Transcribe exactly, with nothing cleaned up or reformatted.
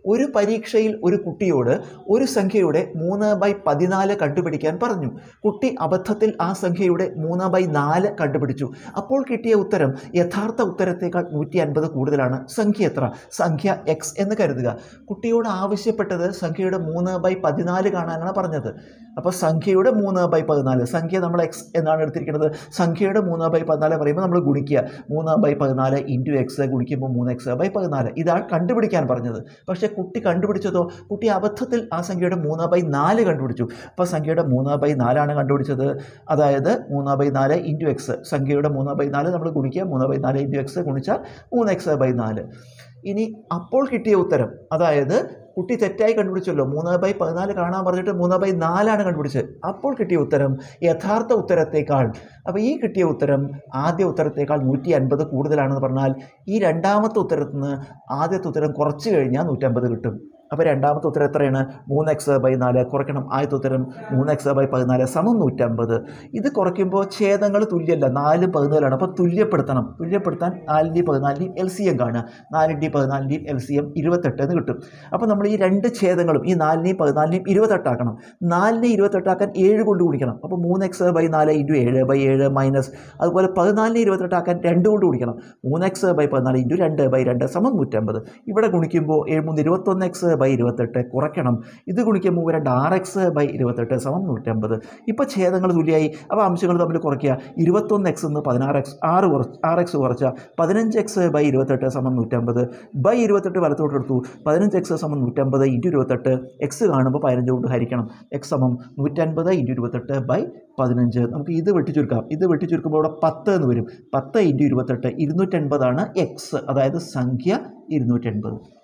ഒരു പരീക്ഷയിൽ ഒരു കുട്ടിയോട് ഒരു സംഖ്യയുടെ മൂന്ന് ബൈ പതിനാല് കണ്ടുപിടിക്കാൻ പറഞ്ഞു. കുട്ടി അബദ്ധത്തിൽ ആ സംഖ്യയുടെ മൂന്ന് ബൈ നാല് കണ്ടുപിടിച്ചു. അപ്പോൾ കിട്ടിയ ഉത്തരം യഥാർത്ഥ ഉത്തരത്തേക്കാൾ നൂറ്റി അൻപത് കൂടുതലാണ്. സംഖ്യ എത്ര? സംഖ്യ എക്സ് എന്ന് കരുതുക. കുട്ടിയോട് ആവശ്യപ്പെട്ടത് സംഖ്യയുടെ മൂന്ന് ബൈ പതിനാല് കാണാനാണ് പറഞ്ഞത്. അപ്പോൾ സംഖ്യയുടെ മൂന്ന് ബൈ പതിനാല്, സംഖ്യ നമ്മൾ എക്സ് എന്നാണ് എടുത്തിരിക്കുന്നത്. സംഖ്യയുടെ മൂന്ന് ബൈ പതിനാല് പറയുമ്പോൾ നമ്മൾ ഗുണിക്കുക. മൂന്ന് ബൈ പതിനാല് ഇൻറ്റു എക്സ് ഗുണിക്കുമ്പോൾ മൂന്ന് എക്സ് ബൈ പതിനാല്. ഇതാണ് കണ്ടുപിടിക്കാൻ പറഞ്ഞത്. പക്ഷേ കുട്ടി കണ്ടുപിടിച്ചതോ, കുട്ടി അബദ്ധത്തിൽ ആ സംഖ്യയുടെ മൂന്ന് ബൈ നാല് കണ്ടുപിടിച്ചു. അപ്പോൾ സംഖ്യയുടെ മൂന്ന് ബൈ നാലാണ് കണ്ടുപിടിച്ചത്. അതായത് മൂന്ന് ബൈ നാല് ഇൻറ്റു എക്സ്, സംഖ്യയുടെ മൂന്ന് ബൈ നാല് നമ്മൾ ഗുണിക്കുക. മൂന്ന് ബൈ നാല് ഇൻറ്റു എക്സ് ഗുണിച്ചാൽ മൂന്ന് എക്സ് ബൈ നാല്. ഇനി അപ്പോൾ കിട്ടിയ ഉത്തരം, അതായത് കുട്ടി തെറ്റായി കണ്ടുപിടിച്ചല്ലോ, മൂന്ന് ബൈ പതിനാല് കാണാൻ പറഞ്ഞിട്ട് മൂന്ന് ബൈ നാലാണ് കണ്ടുപിടിച്ചത്. അപ്പോൾ കിട്ടിയ ഉത്തരം യഥാർത്ഥ ഉത്തരത്തേക്കാൾ, അപ്പോൾ ഈ കിട്ടിയ ഉത്തരം ആദ്യ ഉത്തരത്തേക്കാൾ നൂറ്റി അൻപത് കൂടുതലാണെന്ന് പറഞ്ഞാൽ ഈ രണ്ടാമത്തെ ഉത്തരത്തിൽ നിന്ന് ആദ്യത്തെ ഉത്തരം കുറച്ച് കഴിഞ്ഞാൽ നൂറ്റമ്പത് കിട്ടും. അപ്പോൾ രണ്ടാമത്തെ ഉത്തരം എത്രയാണ്? മൂന്ന് എക്സ് ബൈ നാല് കുറയ്ക്കണം ആദ്യത്തെ ഉത്തരം മൂന്ന് എക്സ് ബൈ പതിനാല് സമം നൂറ്റമ്പത്. ഇത് കുറയ്ക്കുമ്പോൾ ഛേദങ്ങൾ തുല്യമല്ല, നാലും പതിനാലാണ്. അപ്പോൾ തുല്യപ്പെടുത്തണം. തുല്യപ്പെടുത്താൻ നാലിൻ്റെയും പതിനാലിൻ്റെയും എൽ സി എം കാണുക. നാലിൻ്റെയും പതിനാലിൻ്റെയും എൽ സി എം ഇരുപത്തെട്ട് എന്ന് കിട്ടും. അപ്പോൾ നമ്മൾ ഈ രണ്ട് ഛേദങ്ങളും ഈ നാലിനെയും പതിനാലിനെയും ഇരുപത്തെട്ടാക്കണം. നാലിനെ ഇരുപത്തെട്ടാക്കാൻ ഏഴ് കൊണ്ട് ഗുണിക്കണം. അപ്പോൾ മൂന്ന് എക്സ് ബൈ നാല് ഇൻറ്റു ഏഴ് ബൈ ഏഴ് മൈനസ്, അതുപോലെ പതിനാലിനെ ഇരുപത്തെട്ടാക്കാൻ രണ്ട് കൊണ്ട് ഗുണിക്കണം. മൂന്ന് എക്സ് ബൈ പതിനാല് ഇൻറ്റു രണ്ട് ബൈ രണ്ട് സമം നൂറ്റമ്പത്. ഇവിടെ ഗുണിക്കുമ്പോൾ ഏഴ് മൂന്ന് ഇരുപത്തൊന്ന് എക്സ് ബൈ ഇരുപത്തെട്ട് കുറയ്ക്കണം. ഇത് ഗുണിക്കുമ്പോൾ രണ്ട് ആറ് എക്സ് ബൈ ഇരുപത്തെട്ട് സമം നൂറ്റമ്പത്. ഇപ്പോൾ ഛേദങ്ങൾ തുല്യമായി. അപ്പോൾ അംശങ്ങൾ തമ്മിൽ കുറയ്ക്കുക. ഇരുപത്തൊന്ന് എക്സ് നിന്ന് പതിനാറ് എക്സ് ആറ് കുറച്ച് ആറ് എക്സ് കുറച്ചാൽ പതിനഞ്ച് എക്സ് ബൈ ഇരുപത്തെട്ട് സമം നൂറ്റമ്പത്. ബൈ ഇരുപത്തെട്ട് വലത്തോട്ട് എടുത്തു. പതിനഞ്ച് എക്സ് സമം നൂറ്റമ്പത് ഇൻറ്റു ഇരുപത്തെട്ട്. എക്സ് കാണുമ്പോൾ പതിനഞ്ച് കൊണ്ട് ഹരിക്കണം. എക്സ് സമം നൂറ്റൻപത് ഇൻറ്റു ഇരുപത്തെട്ട് ബൈ പതിനഞ്ച്. നമുക്ക് ഇത് വെട്ടിച്ചുരുക്കാം. ഇത് വെട്ടിച്ചുരുക്കുമ്പോൾ ഇവിടെ പത്ത് എന്ന് വരും. പത്ത് ഇൻറ്റു ഇരുപത്തെട്ട് ഇരുന്നൂറ്റൻപതാണ് എക്സ്, അതായത് സംഖ്യ ഇരുന്നൂറ്റൻപത്.